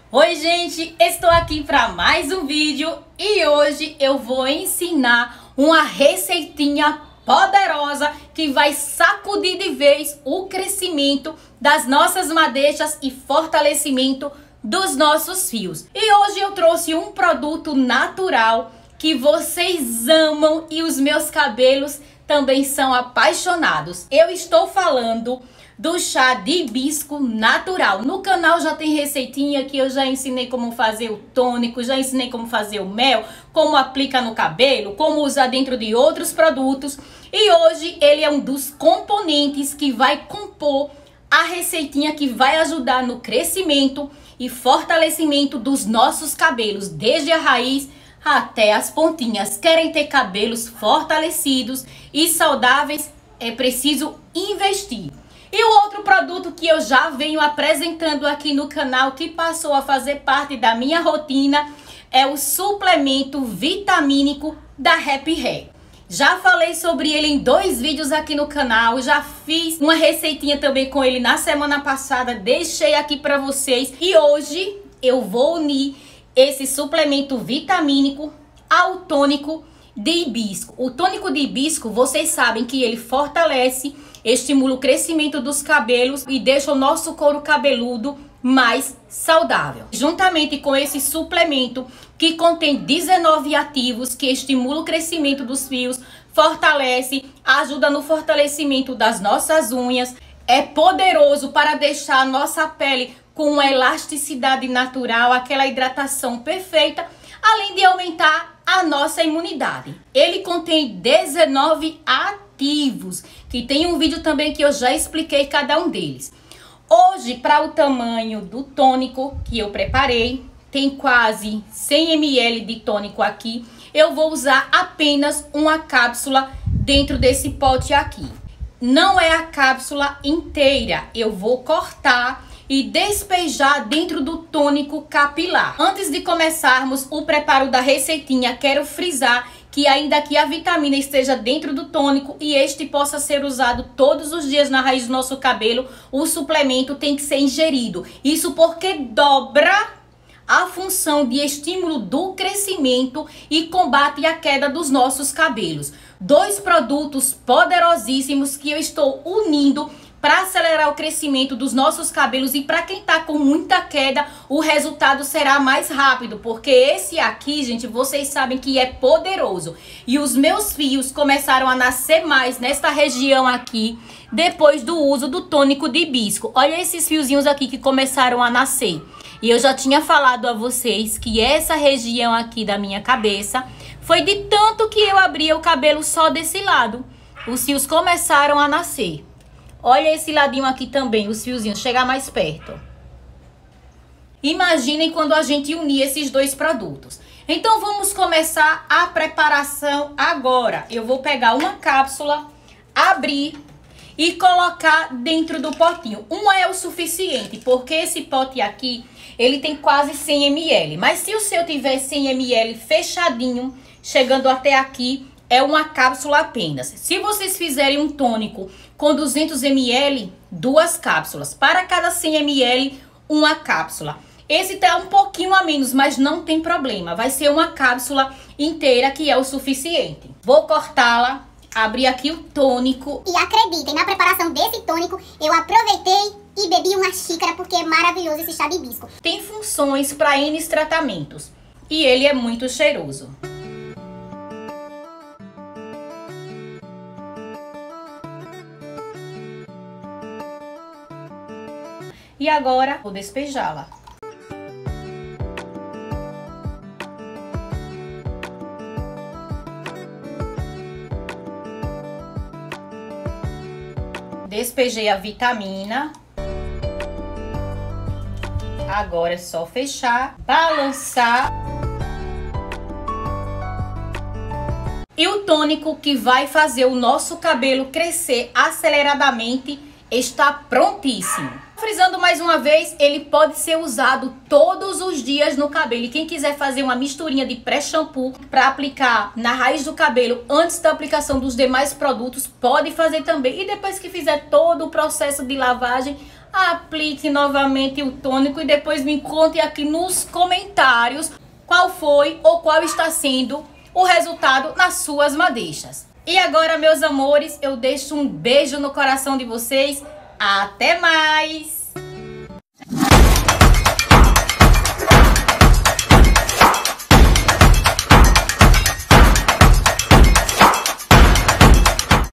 Oi gente, estou aqui para mais um vídeo e hoje eu vou ensinar uma receitinha poderosa que vai sacudir de vez o crescimento das nossas madeixas e fortalecimento dos nossos fios. E hoje eu trouxe um produto natural que vocês amam e os meus cabelos também são apaixonados. Eu estou falando do chá de hibisco natural. No canal já tem receitinha que eu já ensinei como fazer o tônico, já ensinei como fazer o mel, como aplica no cabelo, como usar dentro de outros produtos. E hoje ele é um dos componentes que vai compor a receitinha que vai ajudar no crescimento e fortalecimento dos nossos cabelos, desde a raiz até as pontinhas. Querem ter cabelos fortalecidos e saudáveis? É preciso investir. E o outro produto que eu já venho apresentando aqui no canal, que passou a fazer parte da minha rotina, é o suplemento vitamínico da Happy Hair. Já falei sobre ele em 2 vídeos aqui no canal, já fiz uma receitinha também com ele na semana passada, deixei aqui para vocês. E hoje eu vou unir esse suplemento vitamínico ao tônico de hibisco. O tônico de hibisco, vocês sabem que ele fortalece, estimula o crescimento dos cabelos e deixa o nosso couro cabeludo mais saudável. Juntamente com esse suplemento que contém 19 ativos que estimula o crescimento dos fios, fortalece, ajuda no fortalecimento das nossas unhas, é poderoso para deixar a nossa pele com uma elasticidade natural, aquela hidratação perfeita, além de aumentar a nossa imunidade. Ele contém 19 ativos, que tem um vídeo também que eu já expliquei cada um deles. Hoje, para o tamanho do tônico que eu preparei, tem quase 100 ml de tônico aqui. Eu vou usar apenas uma cápsula dentro desse pote aqui. Não é a cápsula inteira, eu vou cortar e despejar dentro do tônico capilar. Antes de começarmos o preparo da receitinha, quero frisar que ainda que a vitamina esteja dentro do tônico e este possa ser usado todos os dias na raiz do nosso cabelo, o suplemento tem que ser ingerido. Isso porque dobra a função de estímulo do crescimento e combate a queda dos nossos cabelos. 2 produtos poderosíssimos que eu estou unindo para acelerar o crescimento dos nossos cabelos, e para quem tá com muita queda, o resultado será mais rápido, porque esse aqui, gente, vocês sabem que é poderoso. E os meus fios começaram a nascer mais nesta região aqui, depois do uso do tônico de hibisco. Olha esses fiozinhos aqui que começaram a nascer. E eu já tinha falado a vocês que essa região aqui da minha cabeça foi de tanto que eu abria o cabelo só desse lado. Os fios começaram a nascer. Olha esse ladinho aqui também, os fiozinhos, chegar mais perto. Imaginem quando a gente unir esses 2 produtos. Então vamos começar a preparação agora. Eu vou pegar uma cápsula, abrir e colocar dentro do potinho. Uma é o suficiente, porque esse pote aqui, ele tem quase 100 ml. Mas se o seu tiver 100 ml fechadinho, chegando até aqui, é uma cápsula apenas. Se vocês fizerem um tônico com 200 ml, 2 cápsulas. Para cada 100 ml, uma cápsula. Esse tá um pouquinho a menos, mas não tem problema. Vai ser uma cápsula inteira que é o suficiente. Vou cortá-la, abrir aqui o tônico. E acreditem, na preparação desse tônico, eu aproveitei e bebi uma xícara, porque é maravilhoso esse chá de hibisco. Tem funções para N tratamentos e ele é muito cheiroso. E agora vou despejá-la. Despejei a vitamina. Agora é só fechar, balançar. E o tônico que vai fazer o nosso cabelo crescer aceleradamente está prontíssimo. Frisando mais uma vez, ele pode ser usado todos os dias no cabelo. E quem quiser fazer uma misturinha de pré-shampoo para aplicar na raiz do cabelo antes da aplicação dos demais produtos, pode fazer também. E depois que fizer todo o processo de lavagem, aplique novamente o tônico e depois me conte aqui nos comentários qual foi ou qual está sendo o resultado nas suas madeixas. E agora, meus amores, eu deixo um beijo no coração de vocês. Até mais!